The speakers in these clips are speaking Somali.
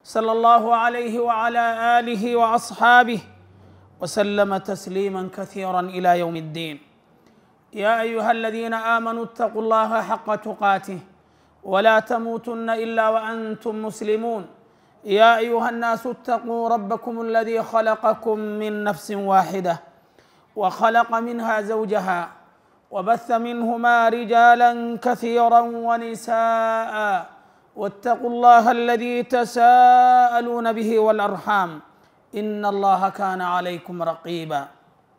صلى الله عليه وعلى آله وأصحابه وسلم تسليما كثيرا إلى يوم الدين. يا أيها الذين آمنوا اتقوا الله حق تقاته ولا تموتن إلا وأنتم مسلمون. يا أيها الناس اتقوا ربكم الذي خلقكم من نفس واحدة وخلق منها زوجها وبث منهما رجالا كثيرا ونساء واتقوا الله الذي تساءلون به والأرحام إن الله كان عليكم رقيبا.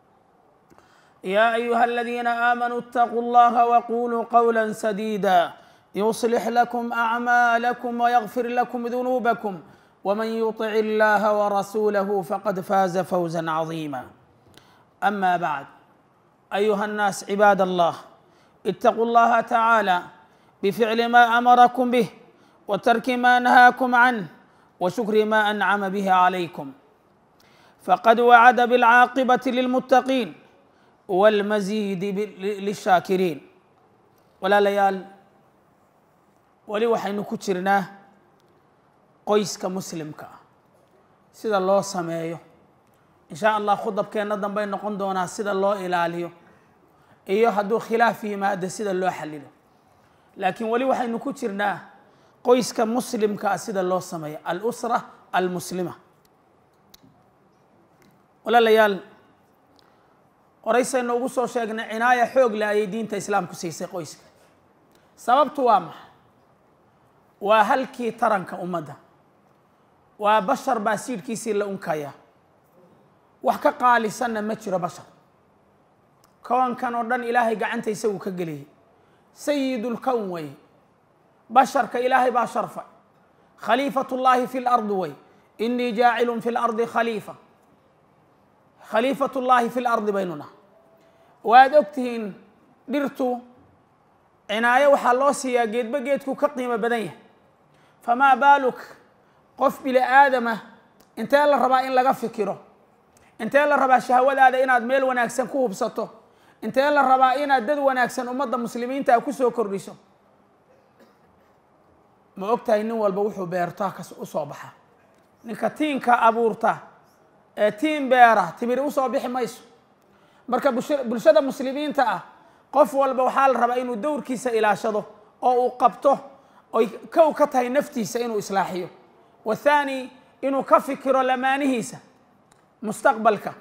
يا أيها الذين آمنوا اتقوا الله وقولوا قولا سديدا يصلح لكم أعمالكم ويغفر لكم ذنوبكم ومن يطع الله ورسوله فقد فاز فوزا عظيما. أما بعد، أيها الناس عباد الله، اتقوا الله تعالى بفعل ما أمركم به وترك ما نهاكم عنه وشكر ما أنعم به عليكم، فقد وعد بالعاقبة للمتقين والمزيد للشاكرين. ولا ليال ولي waxaynu ku jirnaa qoyska muslimka sida loo sameeyo. insha Allah khudabkeena dambe noqon doona sida loo ilaaliyo iyo hadduu khilaaf yimaado sida loo xalilo. laakiin wali waxaynu ku jirnaa qoyska muslimka sida loo sameeyo al-usra al-muslima. wala layaal qoraysaynu ugu soo sheegnay cinaaya xoog leh ay diinta islaamku siisay qoyska. sababtu waa maxay? waa halkii taranka ummadda, waa bashar baa siidhkiisii la unkaya. wax ka qaalisanna ma jiro bashar. koonkan oo dhan ilaahay gacanta isagu ka geliyay. sayidul kown way, basharka ilaahay baa sharfa. khaliifatullaahi fi lardi way, innii jaacilun fi lardi khaliifa. khaliifatullaahi fi lardi baynuna. waad ogtihiin dhirtu cinaayo waxaa loo siiyaa geedba geedku ka qiimo badan yahay. famaa baaluk qof bini aadama intee la rabaa in laga fikiro, intee la rabaa shahwadaada inaad meel wanaagsan ku hubsato, intee la rabaa inaad dad wanaagsan ummadda muslimiinta ku soo kordhiso. ma ogtahay nin walba wuxuu beertaa u soo baxa. ninka tiinka abuurta ee tiin beera timir u soo bixi mayso. marka bulshada muslimiinta ah qof walba waxaa la rabaa inuu dowrkiisa ilaashado oo uu qabto oy kow ka tahay naftiisa inuu islaaxiyo, wathaani inuu ka fikiro lamaanihiisa mustaqbalka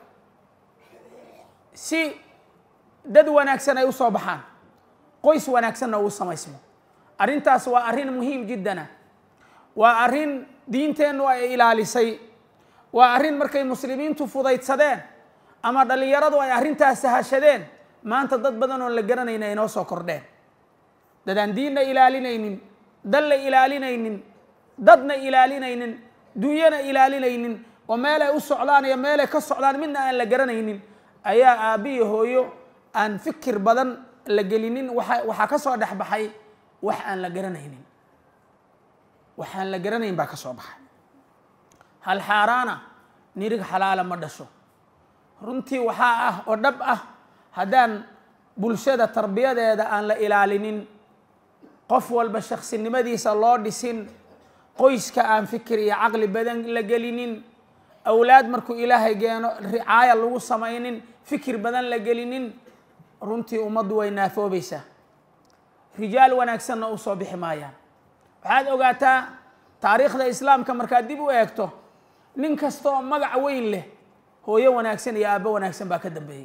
si dad wanaagsan ay u soo baxaan, qoys wanaagsanna uu samaysmo. arrintaas waa arrin muhiim jiddana, waa arrin diinteennu ay ilaalisay, waa arrin markay muslimiintu fudaydsadeen ama dhallinyaradu ay arrintaas sahashadeen maanta dad badan oo la garanayna ay noo soo kordheen. dadaan diinna ilaalinaynin, dal la ilaalinaynin, dadna ilaalinaynin, dunyana ilaalinaynin, oo meelay u socdaan iyo meelay ka socdaan midna aan la garanaynin ayaa aabbiyo hooyo aan fikir badan la gelinin waxaa ka soo dhex baxay wax aan la garanaynin. waxaan la garanayn baa ka soo baxay. hal xaaraana nirig xalaala ma dhasho. runtii waxaa ah oo dhab ah haddaan bulshada tarbiyadeeda aan la ilaalinin, qof walba shaksinimadiisa loo dhisin, qoyska aan fikir iyo caqli badan la gelinin, awlaad markuu ilaahay geeno ricaaya lagu samaynin, fikir badan la gelinin, runtii ummaddu way naafoobaysaa. rijaal wanaagsanna u soo bixi maayaan. waxaad ogaataa taariikhda islaamka markaad dib u eegto nin kasta oo magac weyn leh hooyo wanaagsan iyo aabbo wanaagsan baa ka dambeeyey.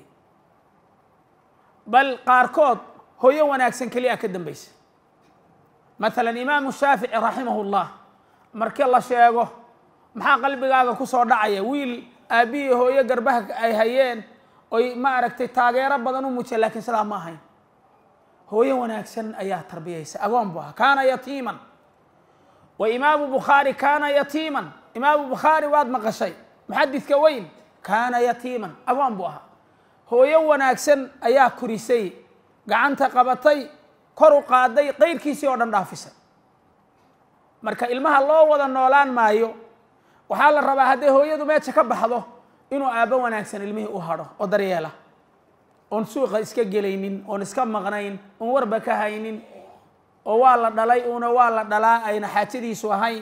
bal qaarkood hooyo wanaagsan keliya ka dambaysa. maalan imaamu shaafici raximahullah markii la sheego maxaa qalbigaaga ku soo dhacaya? wiil aabbihi hooyo garbaha ay hayeen oy ma aragtay taageero badan u muujiyeen, laakiin sidaa ma ahayn. hooyo wanaagsan ayaa tarbiyaysa. agoon buu ahaa, kaana yatiiman. wa imaamu bukhaari kaana yatiiman. imaamu bukhaari waad maqashay, muxadidka weyn, kaana yatiiman, agoon buu ahaa. hooyo wanaagsan ayaa korisay, gacanta qabatay, kor u qaaday, qayrkiisii oo dhan dhaafisay. marka ilmaha loo wada noolaan maayo. waxaa la rabaa hadday hooyadu meesha ka baxdo inuu aabbo wanaagsan ilmihii u hadho oo daryeela, oon suuqa iska gelaynin, oon iska maqnayn, oon warba ka haynin, oo waa la dhalay una waa la dhalaa ayna xaajadiisu ahayn,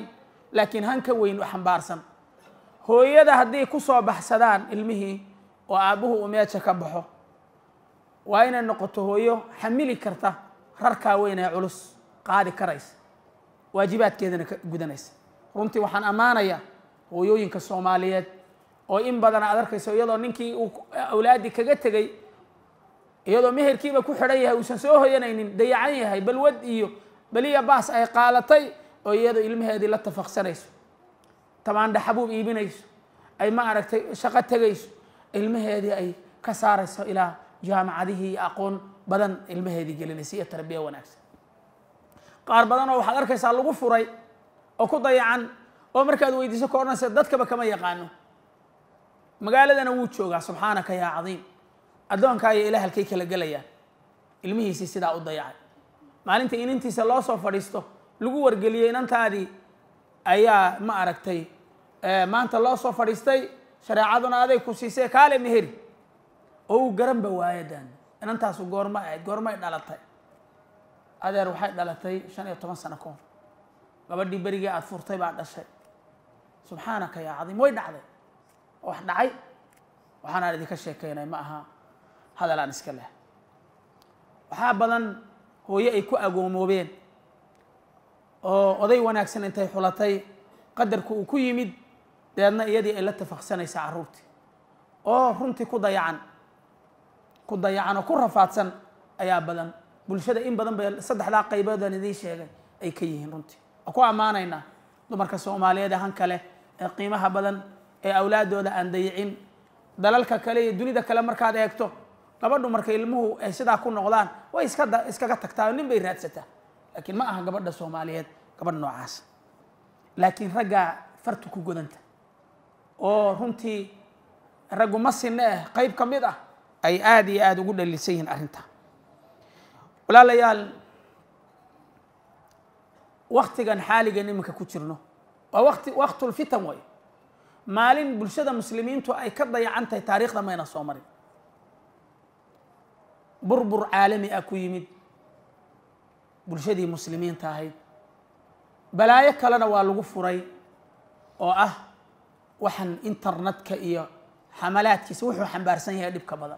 laakiin hanka weyn u xambaarsan hooyada haddii ku soo baxsadaan ilmihii oo aabbuhu uu meesha ka baxo waa inay noqoto hooyo xamili karta rarkaa weyn ee culus qaadi karaysa waajibaadkeedana gudanaysa runtii waxaan ammaanayaa hooyooyinka Soomaaliyeed oo in badan aad arkayso iyadoo ninkii uu awlaadi kaga tegay iyadoo meherkiiba ku xidhan yahay uusan soo hoyanaynin dayacan yahay balwad iyo baliya baas ay qaalatay oo iyadoo ilmaheedii la tafaqsanayso tamaan dhaxabuub iibinayso ay ma aragtay shaqo tagayso ilmaheedii ay ka saarayso ilaa jaamacadihii aqoon badan ilmaheedii gelinaysa iyo tarbiya wanaagsan qaar badan oo waxaad arkaysaa lagu furay oo ku dayacan oo markaad weydiiso ka oranaysa dadkaba kama yaqaano magaaladana wuu joogaa subxaanaka yaa cadiim addoonkaa iyo ilaah halkay kala gelayaan ilmihiisii sidaa u dayacay maalinta inintiisa loo soo fadhiisto lagu wargeliyey inantaadii ayaa ma aragtay maanta loo soo fadhiistay shareecaduna aday ku siisay kaale meheri oo uu garanba waayadan inantaasu goorma ahayd goormay dhalatay adeer waxay dhalatay 15 sano ka hor gabadhii berigii aad furtay baa dhashay subxaanaka yaa cadiim way dhacday wax dhacay waxaan idinka sheekeynay ma aha hadal aan iska leh waxaa badan hooyo ay ku agoomoobeen oo oday wanaagsan intay xulatay qadarku uu ku yimid deedna iyadii ay la tafaqsanaysa carruurtii oo runtii ku dayacan oo ku rafaadsan ayaa badan bulshada in badan bay saddexdaa qaybood aan idiin sheegay ay ka yihiin runtii oo ku ammaanaynaa dumarka Soomaaliyeed han kale ee qiimaha badan ee awlaadooda aan dayicin dalalka kale iyo dunida kale markaad eegto gabadhu markay ilmuhu ay sidaa ku noqdaan way iskaga tagtaa nin bay raadsataa laakiin ma aha gabadha Soomaaliyeed gabadh noocaas laakiin ragga fartu ku godanta oo runtii raggu ma sinne qayb ka mid ah ay aad iyo aad ugu dhalisan yihiin arrinta walaalayaal waqtigan xaaligan iminka ku jirno waa waqtul fitan way maalin bulshada muslimiintu ay ka dayacan tahay taariikhda mayna soo marin burbur caalami ah ku yimid bulshadii muslimiinta ahayd balaayo kalena waa lagu furay oo ah waxaan internetka iyo xamalaadkiisa wuxuu xambaarsan yahay dhibka badan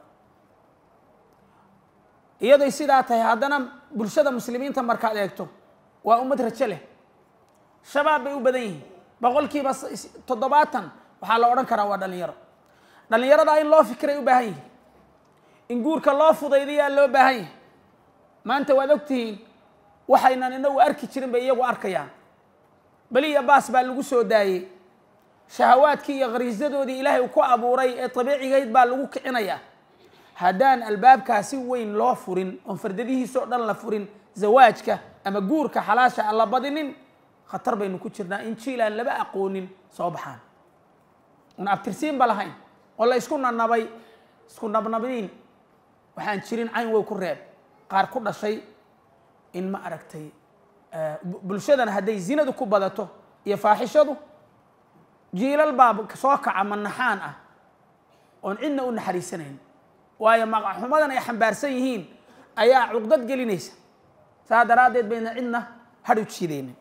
iyadoo sidaa tahay haddana bulshada muslimiinta markaad eegto waa ummad rajo leh shabaab bay u badan yihiin boqolkiiba 70 waxaa la odhan karaa waa dhalinyarada in loo fikiray u baahan yihiin in guurka loo fudaydiyaa loo baahan yahay maanta waad ogtihiin waxaynan inagu arki jirin bay iyagu arkayaan baliya baas baa lagu soo daayey shahawaadkii iyo khariisadoodii ilaahay uu ku abuuray ee dabiicigayd baa lagu kicinayaa haddaan albaabkaasi weyn loo furin oon fardadihiisoo dhan la furin zawaajka ama guurka xalaasha aan la badinin khatar baynu ku jirnaa in jiil aan laba aqoonin soo baxaan un abtirsiinba lahayn oo la isku nanabay isku nabnabniin waxaan jirin cayn way ku reeb qaar ku dhashay in ma aragtay bulshadana hadday zinadu ku badato iyo faaxishadu jiilal baa soo kaca manaxaan ah oon cidna u naxariisanayn waayo magaxumadan ay xambaarsan yihiin ayaa cuqdad gelinaysa saa daraaddeed bayna cidna hadh u jiidaynin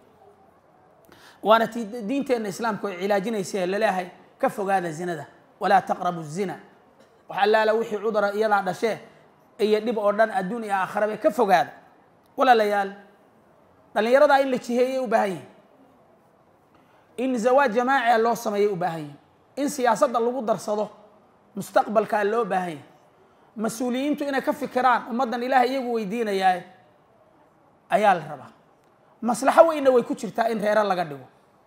waana diinteenna islaamku ay cilaajinaysa laleeyahay ka fogaada zinada walaa taqrabu zina waxa allaala wixii cudura iyadaa dhashee iyo dhib oo dhan adduun iyo aakhiraba ka fogaada walaalayaal dhalinyarada in la jiheeyay u baahan yihiin in zawaaj jamaaci loo sameeyay u baahan yihiin in siyaasadda lagu darsado mustaqbalka loo baahan yahay mas-uuliyiintu inay ka fikiraan ummaddan ilaahay iyagu weydiinayaa ayaa la rabaa maslaxo weyna way ku jirtaa in reero laga dhigo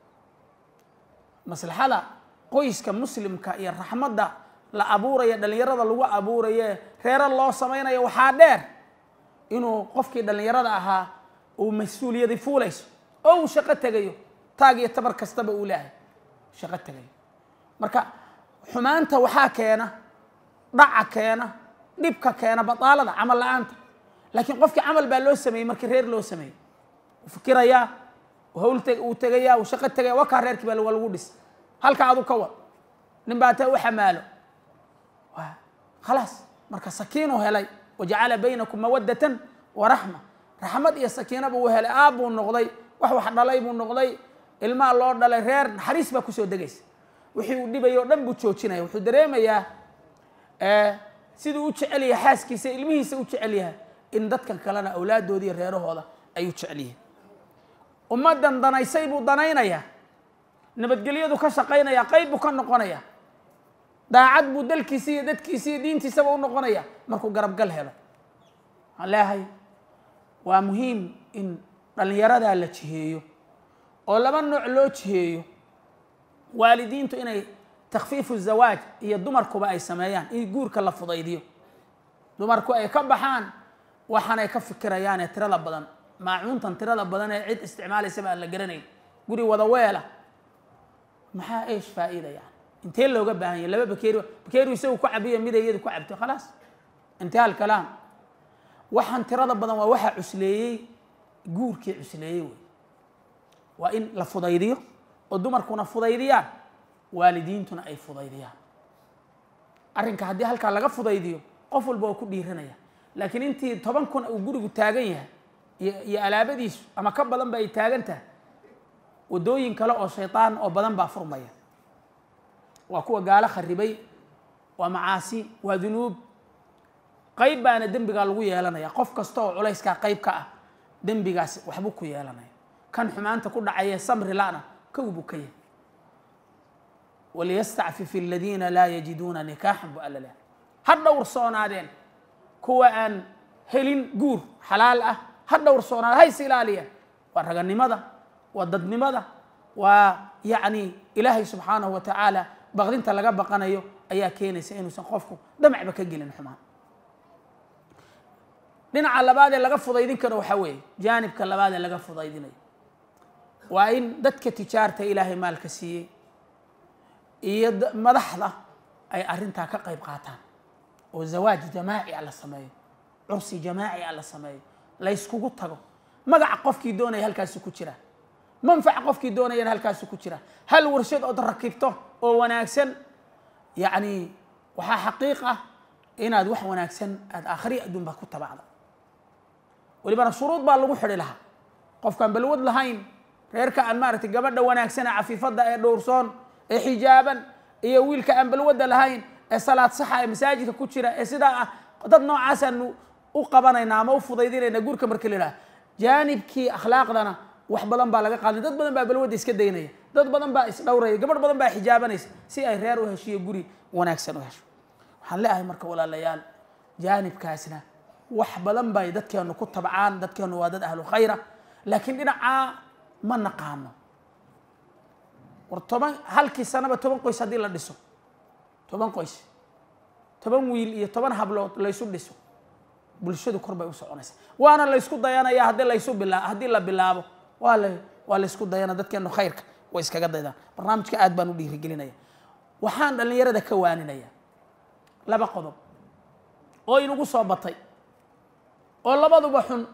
maslaxada qoyska muslimka iyo raxmadda la abuuraya dhalinyarada lagu abuuraye reero loo samaynayo waxaa dheer inuu qofkii dhalinyarada ahaa uu mas-uuliyadi fuulayso oo uu shaqo tegayo taag iyo tabar kastaba uu leeyahay shaqo tegayo marka xumaanta waxaa keena dhaca keena dhibka keena bataalada camal la'aanta laakiin qofkii camal baa loo sameeyey markii reer loo sameeyey uu fikirayaa uu tegayaa uu shaqo tegaya wakaa reerkii baa lagu dhis halka adu ka wad nin baa taa u xamaalo khalaas marka sakiinuu helay wajacala baynakum mawaddatan wa raxma raxmad iyo sakiinaba uu helay aab buu noqday wax dhalay buu noqday ilmaha loo dhalay reer naxariis baa kusoo degaysa wixii uu dhibayo o dhan buu joojinaya wuxuu dareemayaa siduu u jecel yahay xaaskiisa ilmihiisa u jecel yahay in dadkan kalena awlaadooda iyo reerahooda ay u jecel yihiin ummaddan danaysay buu danaynayaa nabadgelyadu ka shaqaynaya qayb buu ka noqonaya daacad buu dalkiisa iyo dadkiisa iyo diintiisaba u noqonaya markuu garabgal helo waxaan leeyahay waa muhiim in dhallinyaradaa la jiheeyo oo laba nooc loo jiheeyo waalidiintu inay takhfiifu zawaaj iyo dumarkuba ay sameeyaan in guurka la fudaydiyo dumarku ay ka baxaan waxaan ay ka fikirayaanee tirada badan maacuuntan tirada badan ee cid isticmaalaysaba aan la garanayn guri wada weela maxaa eesh faa'iida yani intee looga baahan yahay laba bakeeri isagu ku cabiyo mid iyadu ku cabto khalaas intaha alkalaam waxaan tirada badan waa waxa cusleeyey guurkii cusleeyey wey waa in la fudaydiyo oo dumarkuna fudaydiyaan waalidiintuna ay fudaydiyaan arrinka haddii halkaa laga fudaydiyo qof walba waa ku dhiiranaya laakiin intii 10 kun uu gurigu taagan yahay iyo alaabadiisu ama ka badan ba ay taagan tahay wadooyin kale oo shaytaan oo badan baa furmaya waa kuwa gaalo kharibay waa macaasi waa dunuub qayb baana dembiga lagu yeelanaya qof kasta oo culayska qayb ka ah dembigaas waxbu ku yeelanaya kan xumaanta ku dhacay samri laana kawbu kay waliyasta'fif alladina la yajiduna nikahan bu'alala hadda warsoonaadeen kuwa aan helin guur xalaal ah hadda warsoonaad hay silaaliya waa raganimada waa dadnimada waa yaani ilaahay subhanahu wa ta'ala baqdinta laga baqanayo ayaa keenaysa inuusan qofku damacba ka gelin xumaan dhinaca labaad ee laga fudaydin karo waxa weeye jaanibka labaad ee laga fudaydinayo waa in dadka tijaarta ilaahay maalka siiyey iyo madaxda ay arrintaa ka qayb qaataan oo zawaaj jamaaci la sameeyo cursi jamaaci la sameeyo la iskugu tago magac qofkii doonay halkaas ku jira manfac qofkii doonay halkaas ku jira hal warshad oo rakibto oo wanaagsan yaani waxa xaqiiqa inaad wax wanaagsan aad aakhiri adduun ba ku tabacdo waliba shuruud baa lagu xidhi lahaa qofkan balwad lahayn reerka aan maartay gabadha wanaagsan cafifada ee dhowrsoon ee xijaaban iyo wiilka aan balwada lahayn ee salaad sax ah masaajidka ku jira ee sida dad noocaas aan u qabanayna ama u fudaydinayna guurka markii la yiraahdo jaanibkii akhlaaqdana wax badan baa laga qaaday dad badan baa balwada iska daynaya dad badan baa is dhowraya gabadh badan baa xijaabanaysa si ay reer u heshiyo guri wanaagsan u hesho waxaan leeyahay marka walaalayaal jaanibkaasna wax badan bay dadkeenu ku tabcaan dadkeenu waa dad ahlu khayra laakiin dhinaca ma naqaano war halkii sanaba 10 qoys hadii la dhiso 10 qoys 10 wiil iyo 10 hablood la isu dhiso bulshadu kor bay u soconaysaa waana la isku dayanaya hadii la bilaabo waa la isku dayana dadkeenu khayrka way iskaga daydaan barnaamijka aad baan u dhiirigelinaya waxaan dhalinyarada ka waaninaya laba qodob oo inagu soo batay oo labaduba xun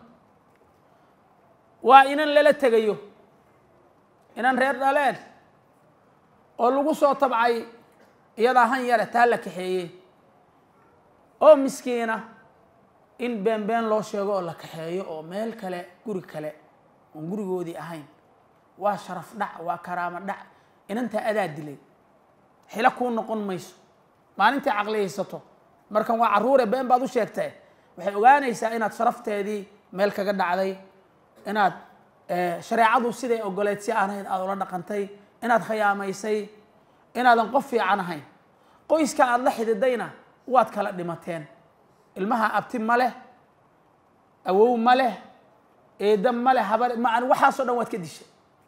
waa inan lala tagayo inan reer dhaleen oo lagu soo tabcay iyada han yara taa la kaxeeyey oo miskiina in been loo sheego oo la kaxeeyo oo meel kale guri kale oo gurigoodii ahayn waa sharaf dhac waa karaamo dhac inanta adaa dilay xila ku noqon mayso maalintii aqliyaysato markan waa caruure been baad u sheegtay waxay ogaanaysaa inaad sharafteedii meel kaga dhacday inaad shariicadu siday ogoleed si aanayd aad ula dhaqantay inaad khiyaamaysay inaadan qof fiican ahayn qoyska aad la xididayna waad kala dhimateen ilmaha abti ma leh awow ma leh eedam ma leh habar macaan waxaasoo dhan waad ka dishay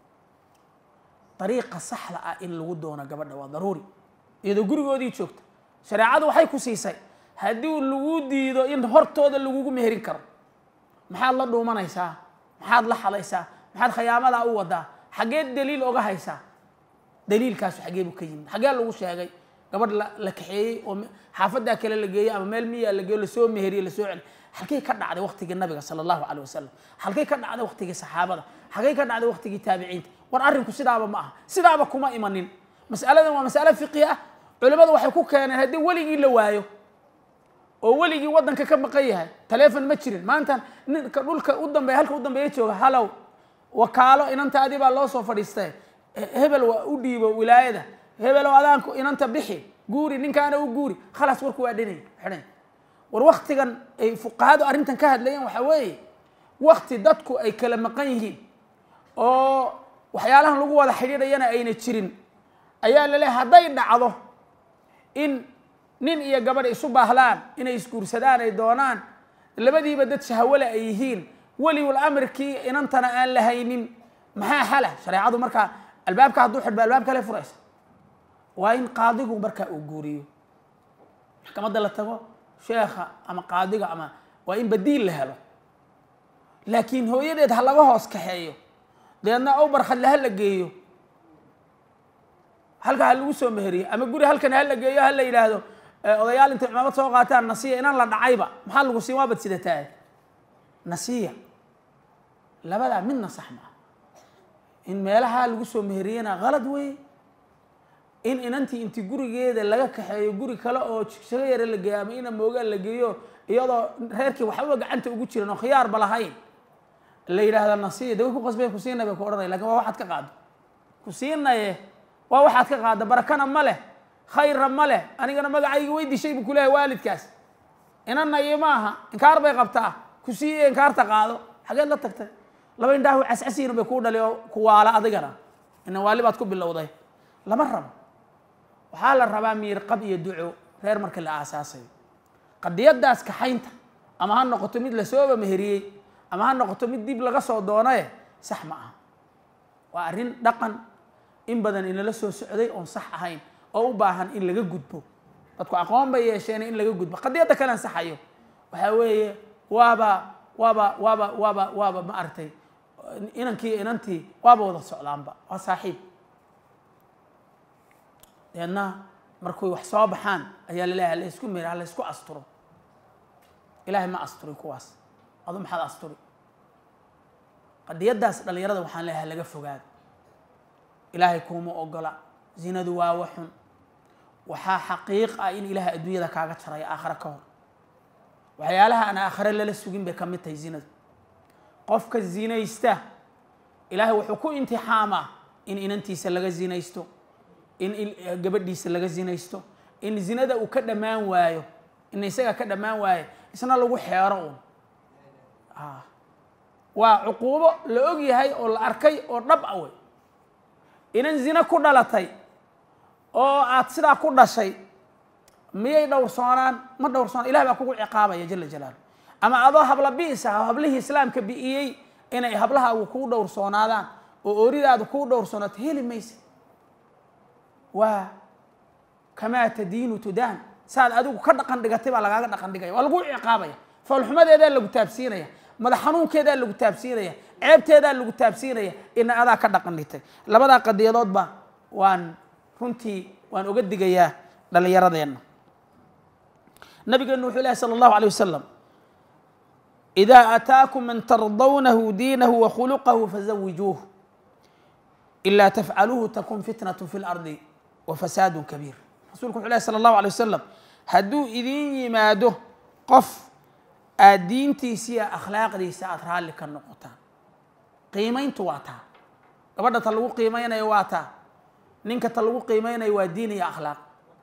طريقة صحة إن لودونا قبلنا وضروري إذا قريقودي شوكت شريعة وحي كوسيساي هديو اللودي إذا إن هرتو هذا اللودو مهرين كر محل الله دوما نيسا محل الله حليسا محل خيامة لا أودا حاجات دليل أوجا هيسا دليل كاسو حاجة بكين حاجة لو شيء قبل لك حي حافظ ذاك اللي جاي أما مال مية اللي جاي لسوء مهري لسوء حكي كنا على وقت النبي صلى الله عليه وسلم حكي كنا على وقت الصحابة حكي كنا على وقت التابعين وأرنكم سدابة معها سدابة كما إيمانين مسألة فقهية علماء وحكوا كان هذي ولي إلا وايو وولي ودن كم بقيها تلفن متشرين ما أنت نقول كقدام بهالك قدام بيتشوا هلاو wakaalo inantaadii baa loo soo fadhiistay hebel waa u dhiibo wilaayada hebel oo adaanku inanta bixi guuri ninkaana u guuri khalaas warku waa dhinay xidhan war waqtigan ay fuqahadu arrintan ka hadlayeen waxa weeye waqti dadku ay kala maqan yihiin oo waxyaalahan lagu wada xidhiidhayana ayna jirin ayaa la leeyahay hadday dhacdo in nin iyo gabadh isu baahlaan inay isguursadaan ay doonaan labadiiba dad shahwale ay yihiin weliul amarkii inantana aan la haynin maxaa xala shareecadu markaa albaabka hadduu xidhba albaab kale furaysa waa in qaadigu markaa uu guuriyo maxkamadda la tago sheekha ama qaadiga ama waa in badiil la helo laakiin hooyadeed ha laga hoos kaxeeyo deedna ow barkhadle ha la geeyo halka ha lagu soo meheriyo ama guri halkan ha la geeyo ha la yidhaahdo odayaal intay cimaamad soo qaataan nasiya inaan la dhacayba maxaa lagu siin waabad sidataa nasiya labadaa midna sax ma ah in meelaha lagu soo meheriyana qalad wey in inantii inti gurigeeda laga kaxeeyo guri kale oo jigsago yare la geeyo ama ina moogaan la geeyo iyadoo reerkii waxba gacanta ugu jiran oo khiyaarba lahayn la yidhaahdo nasiya de way ku qasbeen ku siinay bay ku odhanaya lakin waa waxaad ka qaado ku siinaye waa waxaad ka qaada barakana ma leh khayrna ma leh anigana magacayga way dishay buu kuleeyahay waalidkaas inanna iyo maaha inkaar bay qabtaa ku siiye inkaarta qaado xageed la tagtay laba indhaahu cascasiina bay kuu dhali oo kuwaala adigana ina waali baad ku bilowday lama rabo waxaa la rabaa miirqab iyo duco reer marka la aasaasayo qadiyadaas kaxaynta ama ha noqoto mid lasooba meheriyey ama ha noqoto mid dib laga soo doonaye sax ma aha waa arrin dhaqan in badan inala soo socday oon sax ahayn oo u baahan in laga gudbo dadku aqoon bay yeesheen in laga gudbo qadiyadda kale ansaxayo waxaa weeye waaba ma aragtay inankii inantii waaba wada socdaanba waa saaxiib deedna markuy wax soo baxaan ayaa laleeyahay la isku mira la isku asturo ilaahay ma asturi kuwaas adu maxaad asturi qadiyadaas dhalinyarada waxaan leeyahay laga fogaado ilaahay kuuma ogola zinadu waa waxun waxaa xaqiiq ah in ilaahay adduunyada kaaga jaraya aakhare ka hor waxyaalaha aan aakhare lala sugin bay ka mid tahay zinadu qofka zinaysta ilaahay wuxuu ku imtixaamaa in inantiisa laga zinaysto in gabadhiisa laga zinaysto in zinada uu ka dhammaan waayo in isaga ka dhammaan waayo isna lagu xeero uun waa cuquubo la og yahay oo la arkay oo dhab ah wey inan zina ku dhalatay oo aad sidaa ku dhashay miyay dhowrsoonaan ma dhowrsoonaan ilahay baa kugu ciqaabaya jala jalaalu ama adoo habla bi'is ah hablihii islaamka bi'iyey inay hablahaagu kuu dhowrsoonaadaan oo ooridaadu kuu dhowrsoonato heli maysa waa kamaa tadiinu tudaan saad adigu ka dhaqan dhigatay baa lagaaga dhaqan dhigaya waa lagu ciqaabaya foolxumadeedaa lagu taabsiinaya madax xanuunkeedaa lagu taabsiinaya ceebteedaa lagu taabsiinaya ina adaa ka dhaqan dhigtay labadaa qadiyadoodba runtii waan oga digayaa dhalinyaradeenna nabigeenu wuxuu ilahi sala allahu alay wasalam idaa ataakum man tardawnahu diinahu wa khuluqahu fazawijuuh ilaa tafcaluuhu takun fitnatu fi lardi wa fasaadun kabiir rasuulku wuxuu ilahi sala allahu alay wasalam hadduu idin yimaado qof aad diintiisa iyo akhlaaqdiisa aada raalli ka noqotaan qiimayntu waa taa gabadha ta lagu qiimaynayo waa taa ninka ta lagu qiimeynayo waa diin iyo akhlaaq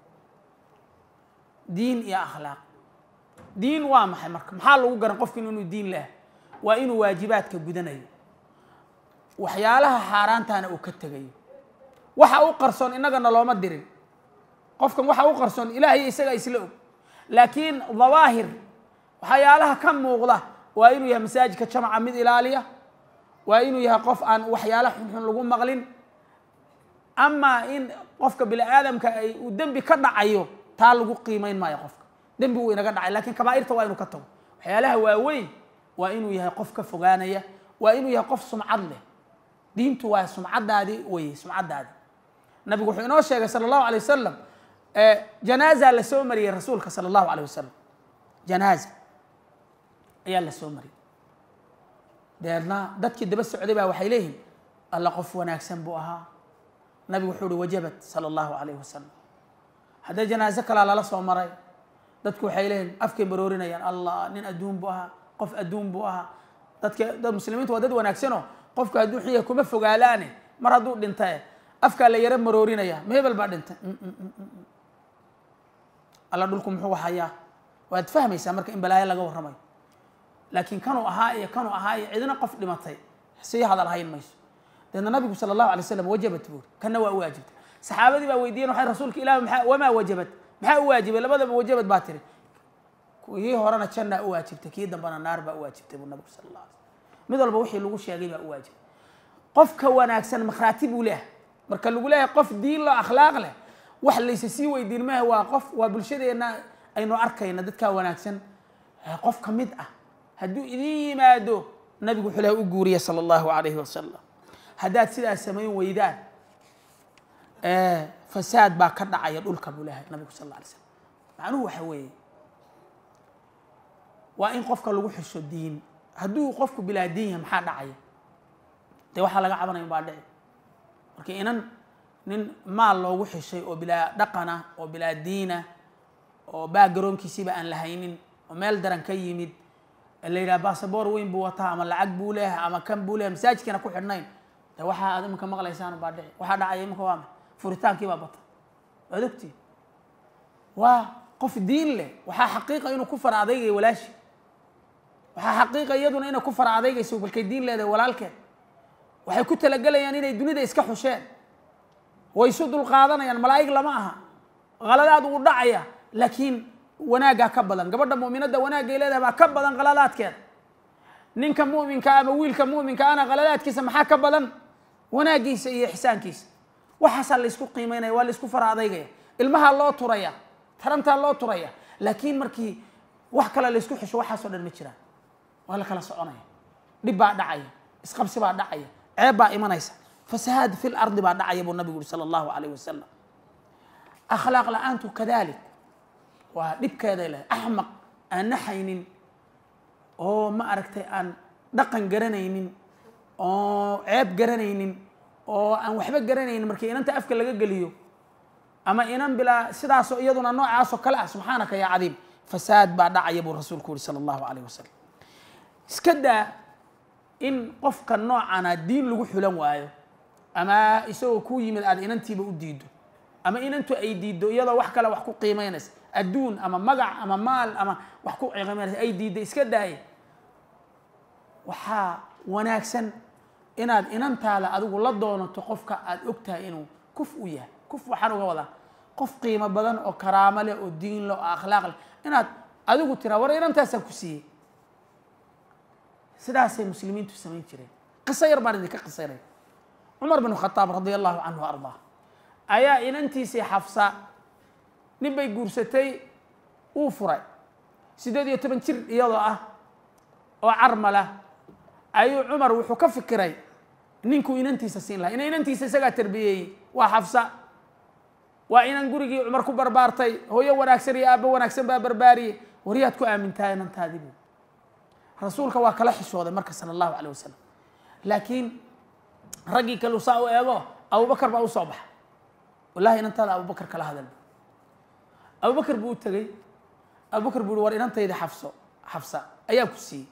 diin iyo akhlaaq diin waa maxay marka maxaa lagu garan qofkin inuu diin leh waa inuu waajibaadka gudanayo waxyaalaha xaaraantana uu ka tegayo waxa u qarsoon innagana looma dirin qofkan waxa u qarsoon ilaahay isaga isla og laakiin dawaahir waxyaalaha ka muuqda waa inuu yahay masaajidka jamaca mid ilaaliya waa inuu yahay qof aan waxyaala xunxun lagu maqlin ama in qofka bini aadamka ay uu dembi ka dhacayo taa lagu qiimeyn maayo qofka dembi wuu inaga dhacay lakin kabaa'irta waa inuu ka tago waxyaalaha waaweyn waa inuu yahay qof ka fogaanaya waa inuu yahay qof sumcad leh diintu waa sumcadaadii weye sumcadaadii nabigu wuxuu inoo sheegay sala allahu alay wasalam janaaza la soo mariyey rasuulka sala allahu alay wasalam janaaza ayaa la soo mariyey deedna dadkii daba socday baa waxay leeyihin alla qof wanaagsan buu ahaa nabigu wuxuu uhi wajabat sala allahu alayh wasalam haddee janaazo kalaa lala soo maray dadku waxay leeyihin afkay maroorinayaan allah nin adduun buu ahaa qof adduun buu ahaa dad muslimiintu waa dad wanaagsanoo qofka hadduu xiya kuma fogaalaane mar hadduu dhintay afkaa la yaro maroorinaya ma hebel baa dhintay alla dhulku muxuu hayaa waad fahmaysaa marka in balaayo laga warramayo laakiin kanuu ahaa iyo cidina qof dhimatay sii hadal hayn mayso deedna nabigu sala allahu alay wasalam wajabat buuri kanna waa u waajibtay saxaabadii baa weydiiyeen waxay rasuulka ilaah wamaa wajabat maxaa u waajibay labadaba wajabad baa tiri kii horena janna u waajibtay kii dambana naar baa u waajibtay buu nabigu sala allah alay wasalam mid walba wixii lagu sheegay baa u waajibay qofka wanaagsan makhraati buu leeyahay marka lagu leeyahay qof diin loo akhlaaq leh wax laysa sii weydiin maaha waa qof waa bulshadeena aynu arkayna dadka wanaagsan qof ka mid ah hadduu idin yimaado nabigu wuxuu leeyahay u guuriya sala allahu alayhi wasalam haddaad sidaas samayn weydaan fasaad baa ka dhacaya dhulka buu leeyahay nabigu sal alla alay slam macnuhu waxa weeye waa in qofka lagu xisho diin hadduu qofku bilaa diin yahay maxaa dhacaya dee waxaa laga cabanaya baa dhici marka inan nin maal loogu xishay oo bilaa dhaqana oo bilaa diina oo backgroundkiisiiba aan lahaynin oo meel daran ka yimid la yidhaha basaboor weyn buu wataa ama lacag buu leeyahay ama kan buu leeyahay masaajidkana ku xidhnayn de waxaa aad iminka maqlaysaan baa dhici waxaa dhacaya iminka waa maxay furitaankii baa bata waad ogtiin waa qof diin leh waxaa xaqiiqa inuu ku fara adaygayo walaashi waxaa xaqiiqa iyaduna inay ku fara adaygayso balkay diin leedahay walaalkeed waxay ku talagalayaan inay dunida iska xusheen way isu dulqaadanayaan malaa'ig lama aha qaladaad uu dhacaya laakiin wanaaggaa ka badan gabadha mu'minadda wanaagay leedahay baa ka badan qaladaadkeeda ninka mu'minka ama wiilka mu'minka ana qaladaadkiisa maxaa ka badan wanaagiisa iyo ixsaankiisa waxaasaa la isku qiimaynaya waa la isku fara adaygaya ilmaha loo turaya tarantaa loo turaya laakiin markii wax kale la isku xisho waxaasoo dhan ma jiraan waa la kala soconaya dhib baa dhacaya isqabsi baa dhacaya ceeb baa imanaysa fasahaad fi lardi baa dhacaya buu nabigu yuri sala allahu alayh wasalam akhlaaq la-aantu kadalik waa dhibkeeday leh axmaq aan naxaynin oo ma aragtay aan dhaqan garanaynin oo ceeb garanaynin oo aan waxba garanaynin markii inanta afka laga geliyo ama inan bilaa sidaasoo iyaduna noocaasoo kale ah subxaanaka yaa cadiim fasaad baa dhacaya buu rasuulku yuri sala allahu alayh wasalam iska daa in qofka noocana diin lagu xulan waayo ama isagoo ku yimid aad inantiiba u diido ama inantu ay diiddo iyadoo wax kale wax ku qiimaynaysa adduun ama magac ama maal ama wax ku qiimaynaysa ay diidda iska daaya waxaa wanaagsan inaad inantaada adigu la doonato qofka aad ogtahay inuu kuf u yahay kuf waxaan uga wadaa qof qiimo badan oo karaamo leh oo diin leh oo akhlaaq leh inaad adigu tiraa war inantaasaan ku siiyey sidaasay muslimiintu samayn jireen qiso yar baan idinka qisaynaya cumar bin khataab radia allahu canhu ardaa ayaa inantiisii xafsa nin bay guursatay uu furay 18 jir iyadoo ah oo carmala ayuu cumar wuxuu ka fikiray ninkuu inantiisa siin lahaa inantiisa isagaa tarbiyeeyey waa xafsa waa inan gurigii cumar ku barbaartay hooyo wanaagsan iyo aabbo wanaagsan baa barbaariyey waryaad ku aamintahay inantaadii buu rasuulka waa kala xishooday marka sala allahu calayh wasalam laakiin raggii kalu saa u eego abubakar baa u soo baxa wallahi inantaada abubakar kala hadal abubakar buu u tegey abubakar buu war inantayda xafsa ayaa ku siiyey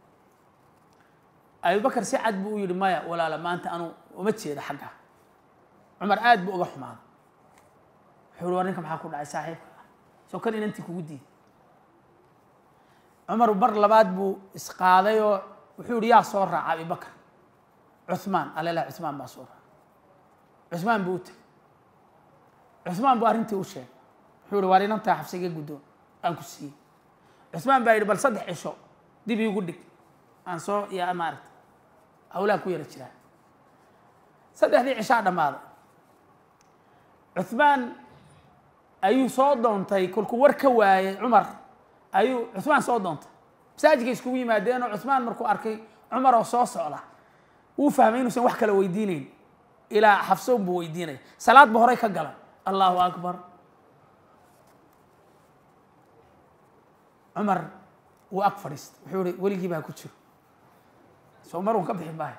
abubakar si cad buu u yidhi maya walaala maanta anu uma jeeda xagga cumar aad buu uga xumaaday wuxuu yidhi war ninka maxaa ku dhacay saaxiibka soo kan inantii kugu diiday cumar mar labaad buu isqaaday oo wuxuu yidhi yaa soo raaca abubakar cuثmaan alala cuثmaan baa soo raaca cuثmaan buu u tegey cuثmaan buu arrintii u sheegay wuxuu yidhi waar inantaa xafsa iga guddoon aan ku siiyey cuثmaan baa yidhi bal 3 cisho dib iigu dhig aan soo yaa maaragta hawlaan ku yara jiraa 3dii cishaa dhammaaday cuثmaan ayuu soo doontay kolkuu war ka waayey cumar ayuu cuثmaan soo doontay masaajidka iskugu yimaadeenoo cuثmaan markuu arkay cumar oo soo socda wuu fahmay inuusan wax kala weydiinayn ilaa xafsoon buu weydiinaya salaad ba horay ka galay allahu akbar cumar wuu ag fadhiistay wuxuu ihi weligii baa ku jiro soo mar uun ka bixin maayo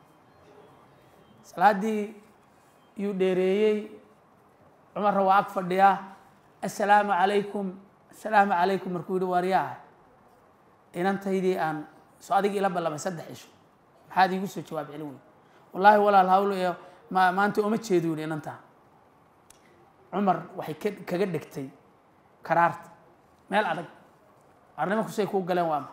salaaddii yuu dheereeyey cumarna waa ag fadhiyaa assalaamu calaykum markuu yihi waaryaa inantaydii aan soo adigii ila ballamay 3 cisho هذه يقول جواب علوي والله ولا الهول ما أنت أمت شيدون إن أنت عمر وحي كجدكتي قرارت ما العدد أنا ما كنت يكون قلنا وام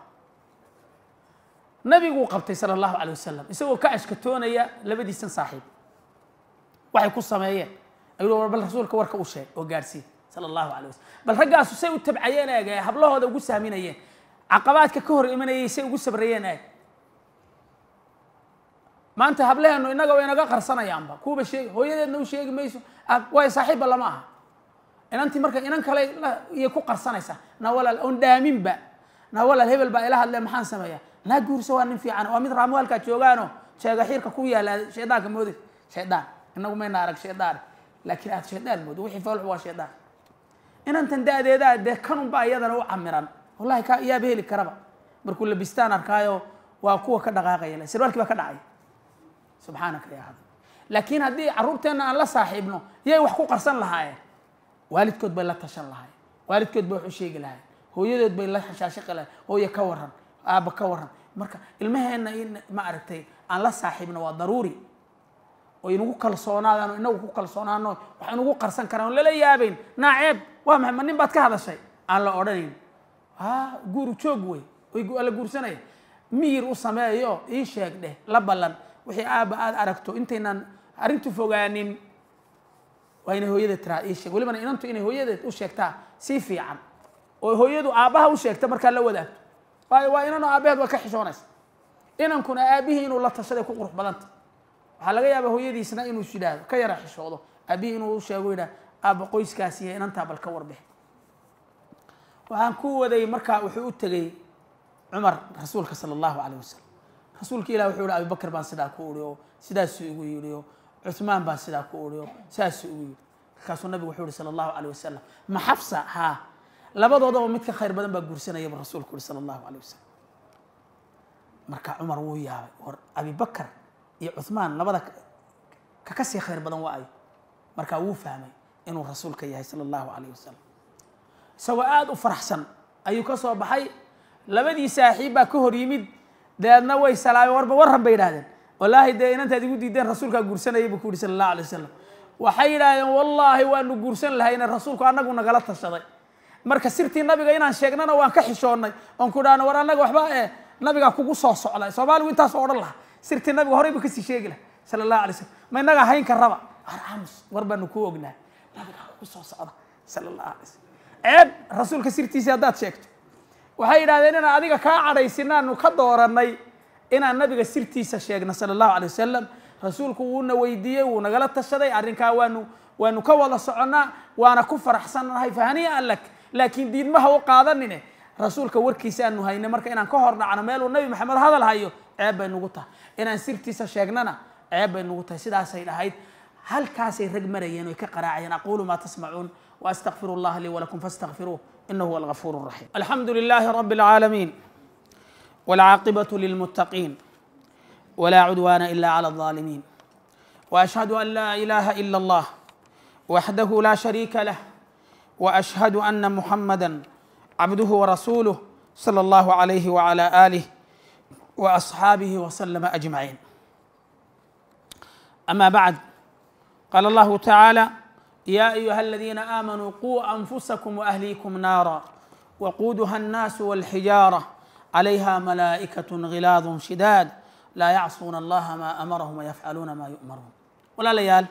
نبي وقبتي صلى الله عليه وسلم يسوي كعش كتونة يا لبدي سن صاحب وحي قصة ما هي يقولوا بل رسول كورك وشيء وقارسي صلى الله عليه وسلم بل رجع سوي التبعيين يا هبله هذا وقصة من أيه عقبات ككهر من أيه يسوي قصة بريان ما أنت هبله إنه إنك وينك قرصنا يا أمبا كوب شيء هو إنه شيء ما يسوي واي صاحب الله معها إن أنت مركز إنك لا يكون قرصنا يسا نولا الأندامين بقى نولا الهبل بقى إله اللي محن سمايا لا جور سواء نفي عنه ومن راموال كتشوغانو شيء غير كويا لا شيطان كمودي شيطان إنه ما ينارك شيطان لكن هذا شيطان مود وحي فول هو شيطان إن أنت ده كانوا بقى يدنا وعمران والله يا به الكربة بركل بستان أركايو وقوة كدقاقة يلا سروالك بقى كدعي سبحانك يا هذا لكن هذه عروبتنا الله صاحبنا يا وحقوق قرصان لها والد كتب الله تشان لها والد كتب وحشيق لها هو يدد بالله حشاشق لها هو يكورن أبا كورن مركا المهم إن ما عرفتي الله صاحبنا وضروري وينو كلصونا إنه كلصونا إنه وحنو قرصان كرام لا يابين ناعب وهم من بعد كهذا الشيء على أورنين جورو شوقوي ويقول على جور سنة مير وسماء يو إيش هكذا لبلن وحي أبا أركتو أنتنا أرنتو فوقانين وين هو يد ترى إيش يقول لنا إن أنتو إن هو يد وشكتها سيفي عن وهو يد أباها وشكتها مركا لو ده وإن أنا أبيها وكحشونس إن أنكون أبيه إنه الله تصدق وقروح بدنت حلقة أبا هو يدي سنة إنه شداد كي راح يشوضه أبيه إنه شاوينا أبا قويس كاسية إن أنت بالكور به وعن كوة ذي مركا وحيود تجي عمر رسولك صلى الله عليه وسلم رسولك إلى وحول أبي بكر بان سدا كوريو سدا سويريو عثمان بان سدا كوريو ساس سوير كاسو النبي وحول صلى الله عليه وسلم ما حفصة ها لبضوا ضو متك خير بدن بقرسنا يا الرسول صلى الله عليه وسلم مركا عمر ويا أبي بكر يا عثمان لبضك ككسي خير بدن وعي مركا وفهمي إنه الرسول كياه صلى الله عليه وسلم سواء وفرحسن أيو كسو بحي لبدي ساحبة كهر يمد دادنا way salaay warban bayraadeen wallahi deynanta adigu diideen rasuulka guursanayay buu sallallahu alayhi wasallam waxay yiraahdeen wallahi waanu guursan lahayna rasuulku anagu nagala tashaday marka sirtii nabiga inaan sheegnana waan ka xishoonay on ku dhaana war anaga waxba nabiga kugu soo socday Soomaalidu intaas oo dhan laha sirtii nabiga horeyba ka sii sheegi lahaa sallallahu alayhi wasallam ma inaga hayn ka raba araamus warban ku ognaa nabiga kugu soo socda sallallahu alayhi wasallam rasuulka sirtiisa hadaad sheegto waxay yiraahdeen in adiga ka cadhaysinaanu ka dooranay inaan nabiga sirtiisa sheegna sallallahu alayhi wasallam rasuulku wuuna weydiiyay wuu nagala tashaday arrinka waanu ka wada soconaa waana ku faraxsanahay fahaniya allak laakiin diidmaha u qaadanine rasuulka warkiisa aanu hayna marka inaan ka hor dhacno meel uu nabi maxamed hadal hayo ceeb bay nagu tahay inaan sirtiisa sheegnana ceeb bay nagu tahay sidaasay dhahayd halkaasay rag marayeen oo ka qaraacayeen aqulu ma tasma'un wa astaghfirullah li wa lakum fastaghfiruhu إنه هو الغفور الرحيم الحمد لله رب العالمين والعاقبة للمتقين ولا عدوان إلا على الظالمين وأشهد أن لا إله إلا الله وحده لا شريك له وأشهد أن محمدًا عبده ورسوله صلى الله عليه وعلى آله وأصحابه وسلم أجمعين أما بعد قال الله تعالى يا أيها الذين آمنوا قوا أنفسكم وأهليكم نارا وقودها الناس والحجارة عليها ملائكة غلاظ شداد لا يعصون الله ما أمرهم ويفعلون ما يؤمرون ولا ليال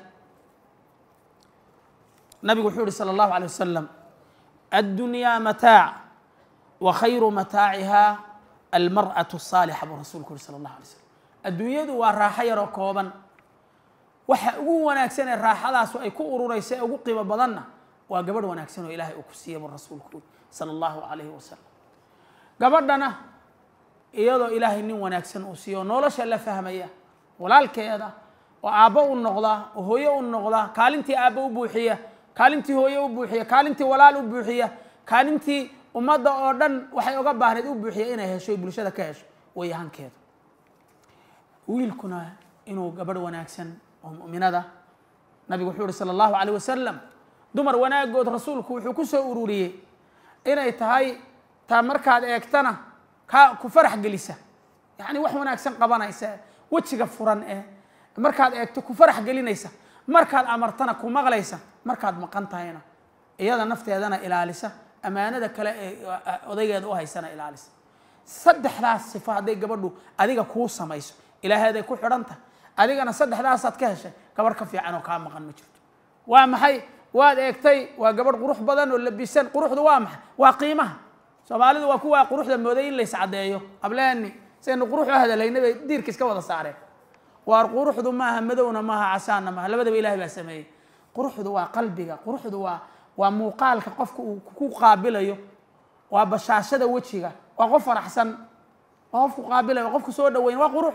النبي محمد صلى الله عليه وسلم الدنيا متاع وخير متاعها المرأة الصالحة برسولك صلى الله عليه وسلم الدنيا دو راحة يركوبا waxa ugu wanaagsan ee raaxadaas ay ku ururaysa ugu qiimo badanna waa gabadh wanaagsan oo Ilaahay uu ku siiyay rasuulku sallallahu alayhi wasallam gabadhana iyadoo Ilaahay nin wanaagsan uu siiyo nolosha la fahmaya walaalkeeda oo aabbo u noqda oo hooyo u noqda kaalintii aabbo u buuxiya kaalintii hooyo u buuxiya kaalintii walaal u buuxiya kaalintii ummadda oo dhan waxay uga baahneed u buuxiya inay hesho bulshada ka hesho way hankeeda wiilkuna inuu gabadh wanaagsan ومؤمنة نبي محمد صلى الله عليه وسلم دمر وناقود رسولك وحكوسه أروريه إنا يتهاي تامركاد إكتنا كفرح جلسة يعني وحنا أكسن قبنا يسا wejiga furan markaad eegto ku farax gelinaysa markaad amartana ku maqlaysa markaad maqan tahayna iyada nafteedana ilaalisa amaanada kale ee odaygeeda u haysana ilaalisa saddexdaas sifo hadday gabadhu adiga kuu samayso ilaaheeday ku xidhanta adigana saddexdaasaad ka heshay gabarh ka fiican oo kaa maqan ma jirto waa maxay waad eegtay waa gabadh qurux badan oo labisan quruxdu waa maxay waa qiimaha soomaalidu waa kuwa quruxda mooday in la iscadeeyo ableeni saynu qurux u hadalaynay bay diirka iska wada saareen waar quruxdu maaha madowna maaha casaanna maaha labadaba ilaahay baa sameeyey quruxdu waa qalbiga quruxdu waa muuqaalka qofka uu ku qaabilayo waa bashaashada wejiga waa qof faraxsan waa qofku qaabilayo waa qofku soo dhaweyn waa qurux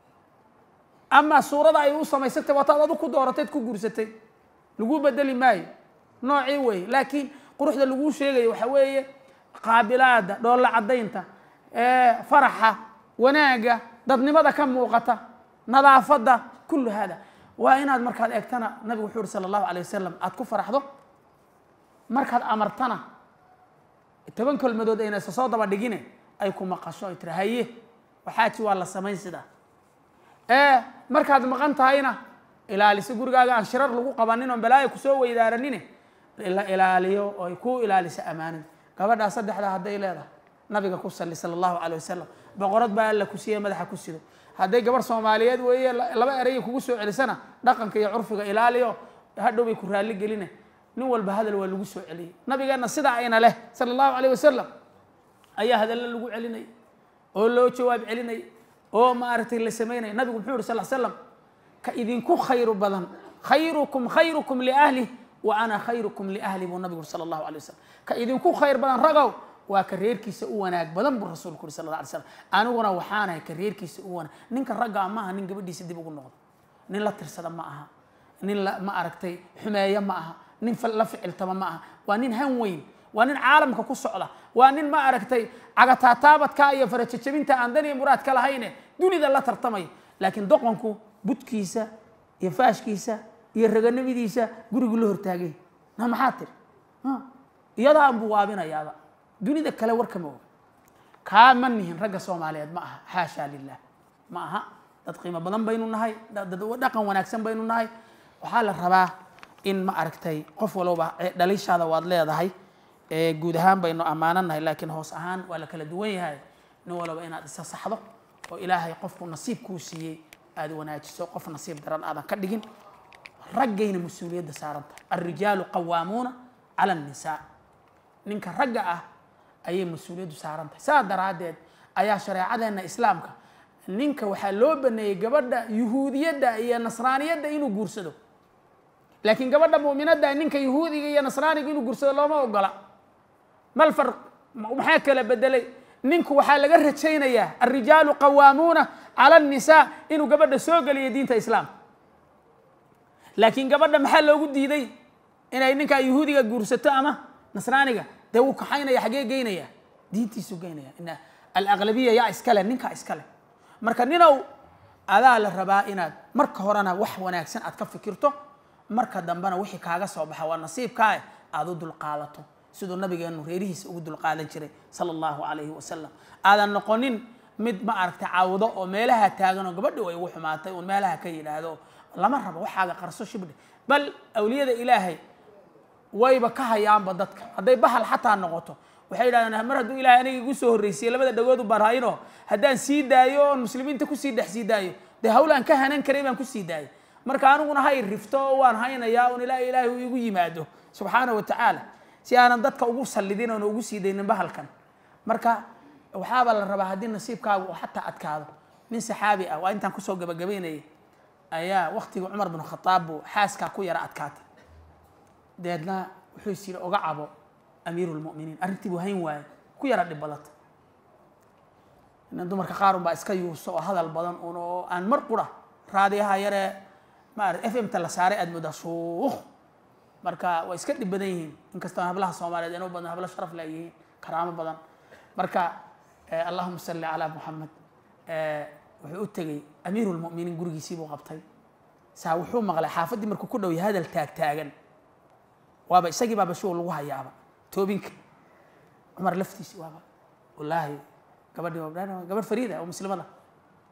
ama suurada ay u samaysatay wataad adu ku doorateed ku guursatay lagu bedeli maayo noocii wey laakiin quruxda lagu sheegayo waxa weeye qaabilaada dhoolla cadaynta faraxa wanaaga dadnimada ka muuqata nadaafada kullu hada waa inaad markaad eegtana nabigu wuxuu yiri sallallahu alayhi wasallam aad ku faraxdo markaad amartana toban kelmadood ayna soo daba dhigine ay ku maqasho ay tirahaye waxaaji waa la samayn sida markaad maqan tahayna ilaalisa gurigaaga aan shirar lagu qabanin oo balaayo ku soo weydaaranin ila ilaaliyo oo ku ilaalisa amaanada gabadha saddexda haday leedahay nabiga ku sallallahu alayhi wasallam boqorad baa la ku siiyay madaxa ku sido haday gabar Soomaaliyeed weeye laba eray kugu soo celisana dhaqanka iyo curfiga ilaaliyo hadhow bay ku raali gelinay nin walba hadal waa lagu soo celiyay nabigeena sida ayna leh sallallahu alayhi wasallam ayaa hadal lagu celinay oo loo jawaab celinay oo ma aragtay la sameynay nabigu wuxuu sallallahu alayhi wasallam ka idinku khayru badan khayrukum li ahli wa ana khayrukum li ahli bu nabigu sallallahu alayhi wasallam ka idinku khayr badan ragaw waa ka reerkiisa u wanaag badan bu rasuulku sallallahu alayhi wasallam aniguna waxaanahay ka reerkiisa u wanaag ninka ragga ma aha nin gabadhiisa dib ugu noqdo nin la tirsada ma aha nin ma aragtay xumeeyo ma aha nin la ficiltama ma aha waa nin han weyn waa nin caalamka ku socda waa nin ma aragtay cagataataabadka iyo farajajabinta aan dan iyo muraad ka lahayne dunida la tartamay laakiin doqonku budkiisa iyo faashkiisa iyo raganimadiisa gurigu la hortaagay maxaa tir iyada aan buu waabinayaaba dunida kale warkama oga kaa ma nihin ragga Soomaaliyeed ma aha xaasha lillah ma aha dad qiimo badan baynu nahay dad dhaqan wanaagsan baynu nahay waxa la rabaa in ma aragtay qof walba dhalishaada waad leedahay guud ahaan baynu amaananahay laakiin hoos ahaan waa la kala duwan yahay nin walba inaad isa saxdo oo ilaahay qofku nasiib ku siiyay aad wanaajiso qof nasiib daran aadan ka dhigin raggayna mas'uuliyadda saaranta ar-rijaalu qawwamuna 'ala an-nisaa ninka ragga ah ayay mas'uuliyaddu saaranta saa daraadeed ayaa shariicadeena islaamka ninka waxa loo baneeyay gabadha yuhuudiyada iyo nasraaniyada inuu guursado laakiin gabadha mu'minada ninka yuhuudiga iyo nasraaniga inuu guursado looma ogola mal farq maxaa kala bedelay ninku waxa laga rajaynayaa ar-rijaalu qawwamuna 'ala an-nisaa inuu gabadha soo galiyo diinta islaamka laakiin gabadha maxaa loogu diiday inay ninka yuhuudiga guursato ama nasraaniga de uu kaxaynaya xagee geynaya diintiisu geynaya in al-aghlabiyya ya iskale ninka iskale marka ninow adaa la rabaa inaad marka horena wax wanaagsan aad ka fikirto marka dambana wixii kaaga soo baxa waa nasiibkaa aad u dulqaadato sidoo nabigeenu reerihiisa ugu dulqaadan jiray sallallahu alayhi wasallam aadan noqonin mid ma aragtay caawdo oo meelaha taagan oo gabadhu way ugu xumaatay oo meelaha ka yiraahdo lama rabo waxaaga qarso shibdhe bal awliyada ilaahay wayba ka hayaanba dadka haday bahal xataa noqoto waxay yiraahdaan mar hadduu ilaahay aniga igu soo horeysay labada dhagood u barayno haddaan sii daayo muslimiinta ku sii dhex sii daayo de hawlaan ka hanan karay baan ku sii daayo marka aniguna hay rifto waan haynayaa oo ilaahay uu igu yimaado subhanahu wa ta'ala si aanan dadka ugu salidin oo ugu sii deynin bahalkan marka waxaaba la rabaa haddii nasiibkaagu xataa adkaado nin saxaabi ah waa intaan ku soo gabagabeynay ayaa waqtiga Umar ibn Khattab xaaska ku yara adkaatay deedna wuxuu siiyay oga cabo amiirul mu'miniin arrintii buu hayn waay ku yara dhibadata in dumarka qaar baa iska yuuso oo hadal badan oo aan mar qura raadiyaha yare ma FM ta la saaray aad muddo suuq marka way iska dhib badan yihiin inkastoo hablaha Soomaaliyeed inuu badan habla sharaf leeyihiin karaamo badan marka Allahumma salli ala Muhammad wuxuu u tagay amiirul mu'miniin gurigiisii buu qabtay saa wuxuu maqlay xaafadii markuu ku dhow yahay hadal taagan waaba isagii baaba shuu lagu hayaaba toobinka Umar laftiisi waaba wallahi gabadhii gabar fariida oo muslimada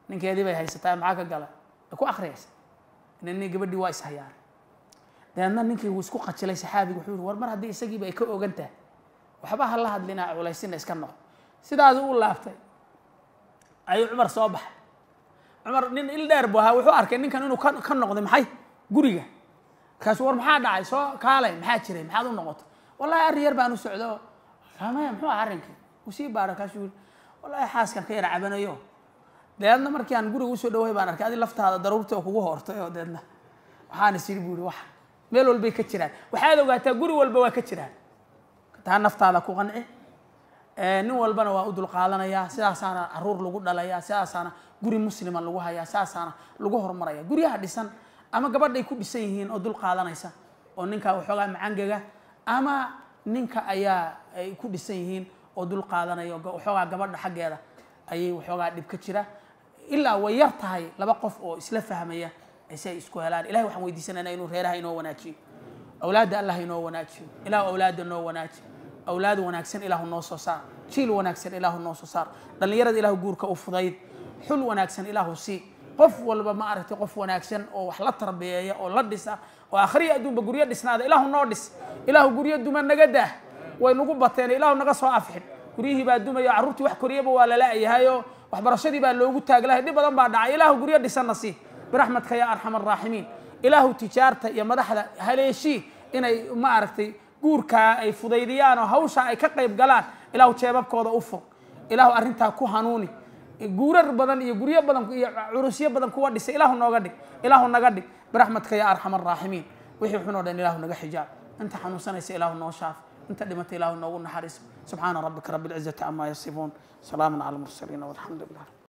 ninkeedii bay haysataa maxaa ka gala ku akhriyaysa inay gabadhii waa ishayaan deedna ninkii uu isku qajilay saxaabigu wuxuu war mar haddii isagiiba ay ka ogantahay waxba ha la hadlinaa culaysina iska noqo sidaas uu laabtay ayuu cumar soo baxay cumar nin il dheer buu ahaa wuxuu arkay ninkan inuu ka noqday maxay guriga kaas war maxaa dhacay soo kaalay maxaa jiray maxaad u noqotay wallahi arrin yar baan u socdo samee muxuu arrinkii u sii baaray kaas wallahi xaaskan ka yar cabanayo deedna markii aan guriga u soo dhawaay baan arkay adii laftaada daruurta kugu hortay oo deedna waxaan isiri buuri wax meel walba ka jiraan waxaad ogaataa guri walba waa ka jiraan taa naftaada ku qanci nin walbana waa u dul qaadanaya sidaasaana caruur lagu dhalaya sidaasaana guri muslima lagu hayaa sidaasaana lagu horumaraya guryaha dhisan ama gabadhay ku dhisan yihiin oo dul qaadanaysa oo ninka waxoogaa macangaga ama ninka ayaa ay ku dhisan yihiin oo dul qaadanaya waxoogaa gabadha xaggeeda ayay waxoogaa dhib ka jira ilaa way yar tahay laba qof oo isla fahmaya ay isku helaan ilahay waxaan weydiisanaynaa inuu reeraha inoo wanaajiyo awlaadda allah inoo wanaajiyo ilaahu awlaadda noo wanaaji awlaad wanaagsan ilaahu noo soo saar jiil wanaagsan ilaahu noo soo saar dhallinyarada ilaahu guurka u fudayd xul wanaagsan ilaahu sii qof walba ma aragtay qof wanaagsan oo wax la tarbiyeeya oo la dhisa oo akhriya adduunba guryo dhisnaada ilaahu noo dhis ilaahu guryo duma naga daah way nagu bateen ilaahu naga soo afxin guryihii baa dumaya carruurtii wax koriyaba waa la la'yahayo waxbarashadii baa loogu taaglahay dhib badan baa dhacay ilaahu guryo dhisanna sii birahmatka ya arxam arraaximiin ilaahu tijaarta iyo madaxda haleeshii inay ma aragtay guurkaa ay fudaydiyaan oo hawsha ay ka qayb galaan ilaahu jeebabkooda u fur ilaahu arrintaa ku hanuuni guurar badan iyo guryo badan iyo curusyo badan kuwa dhisay ilaahu nooga dhig ilaahu naga dhig birahmatka ya arxam arraaximiin wixii xunoo dhan ilaahu naga xijaab inta xanuunsanaysa ilaahu noo shaaf انت دمت إله نوغو نحرس سبحان ربك رب العزة عما يصفون سلام على المرسلين والحمد لله